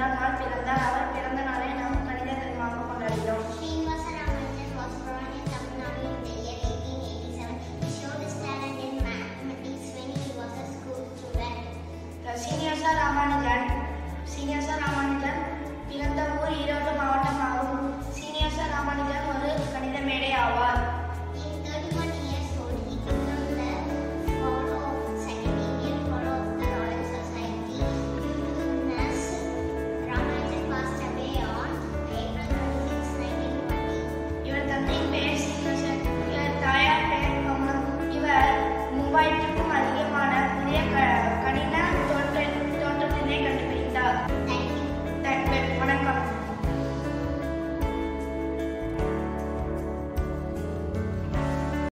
முதல் நாள் பிறந்தார். அவர் பிறந்த நாளை நாம் கணித தினமாக கொண்டாடுகிறோம். Srinivasa Ramanujan was born in Tamil Nadu in the year 1887. He showed his talent in mathematics when he was a school student. Srinivasa Ramanujan